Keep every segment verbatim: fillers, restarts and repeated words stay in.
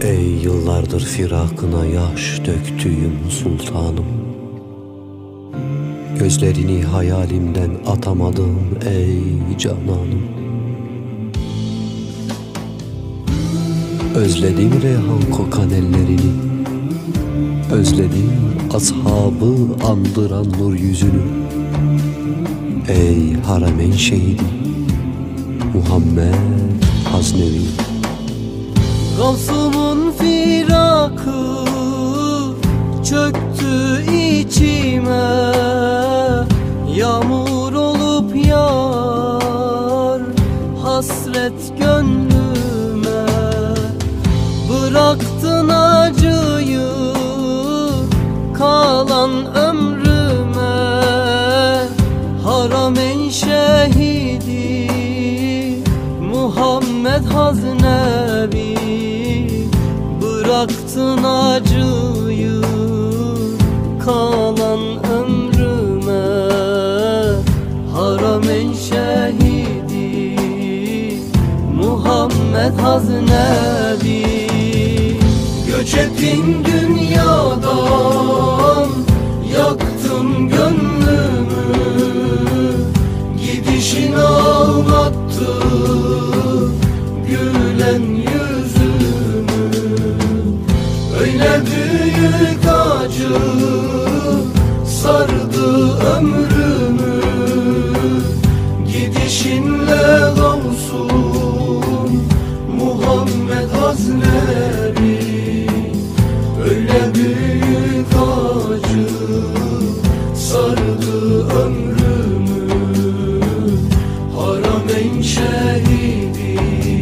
Ey yıllardır firakına yaş döktüğüm sultanım, gözlerini hayalimden atamadım ey cananım. Özledim reyhan kokan ellerini, özledim ashabı andıran nur yüzünü. Ey Harameyn şehidi Muhammed Haznevi. Gavsumun firakı çöktü içime, yağmur olup yağar hasret gönlüme. Bıraktın acıyı kalan ömrüme, Harameyn şehidi Muhammed Haznevi. Bıraktın acıyı kalan ömrüme, Harameyn şehidi Muhammed Haznevi. Göç ettin dünyadan, yaktın gönlümü, gidişin ağlattı gülen yüzümü. Öyle büyük acı sardı ömrümü, gidişinle Gavsun Muhammed Haznevi. Öyle büyük acı sardı ömrümü, Harameyn şehidi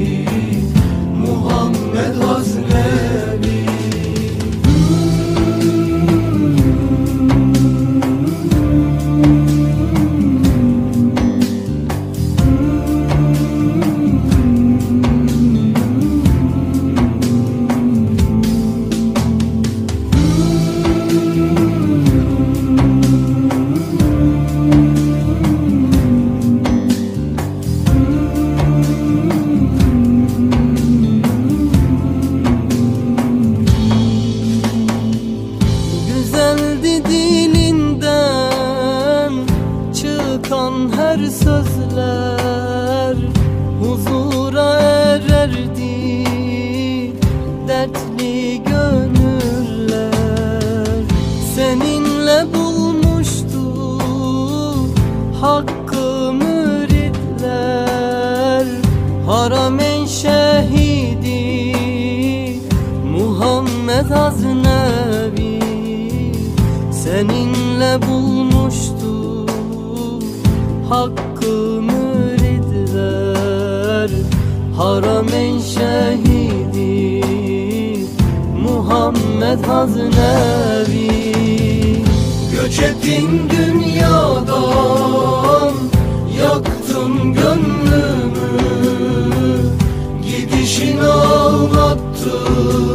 Muhammed Haznevi. Dilinden çıkan her sözler huzura ererdi dertli gönüller. Seninle bulmuştu hakkı müritler, Harameyn şehidi Muhammed Haznevi. Seninle bulmuştu hakkı müridler, Harameyn şehidi Muhammed Haznevi. Göç ettin dünyadan, yaktın gönlümü, gidişin ağlattı